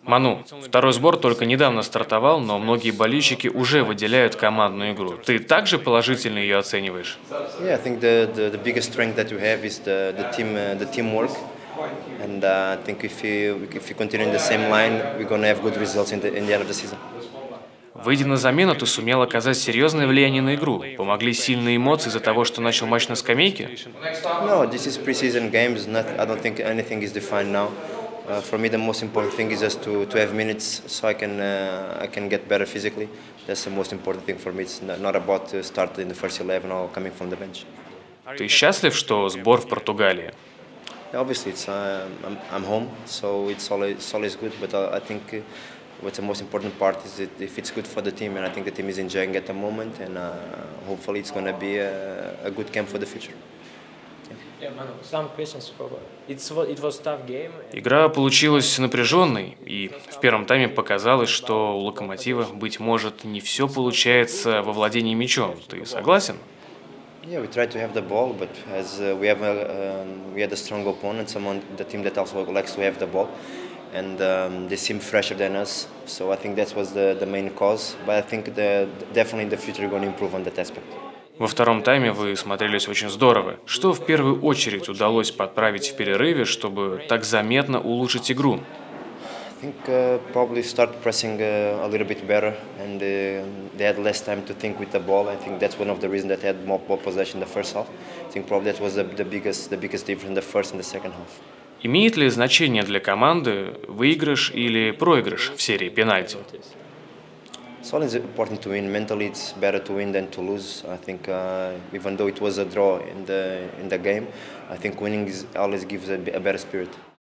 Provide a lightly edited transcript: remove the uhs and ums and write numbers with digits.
Ману, второй сбор только недавно стартовал, но многие болельщики уже выделяют командную игру. Ты также положительно ее оцениваешь? Yeah, I think the biggest strength that we have is the teamwork, and I think if we continue in the same line, we're gonna have good results in the end of the season. Выйдя на замену, ты сумел оказать серьезное влияние на игру. Помогли сильные эмоции из-за того, что начал матч на скамейке? No, this is preseason games. Not, I don't think anything is defined now. For me, the most important thing is just to have minutes so I can get better physically. That's the most important thing for me. It's not about starting in the first 11 or coming from the bench. Ты счастлив, что сбор в Португалии? Obviously, I'm home, so it's always good. But I think what's the most important part is if it's good for the team, and I think the team is enjoying at the moment, and hopefully it's going to be a good camp for the future. Yeah, Manu, some questions for it was tough game. Игра получилась напряженной, и в первом тайме показалось, что у Локомотива, быть может, не все получается во владении мячом. Ты согласен? Yeah, we tried to have the ball, but as we had a strong opponent, the team that also likes to have the ball, and they seem fresher than us. So I think that was the main cause. But I think definitely in the future we're going to improve on that aspect. Во втором тайме вы смотрелись очень здорово. Что в первую очередь удалось подправить в перерыве, чтобы так заметно улучшить игру? I think probably start pressing a little bit better, and they had less time to think with the ball. I think that's one of the reasons that they had more ball possession in the first half. I think probably that was the biggest difference in the first and the second half. Имеет ли значение для команды выигрыш или проигрыш в серии пенальти? It's always important to win. Mentally, it's better to win than to lose. I think even though it was a draw in the game, I think winning always gives a better spirit.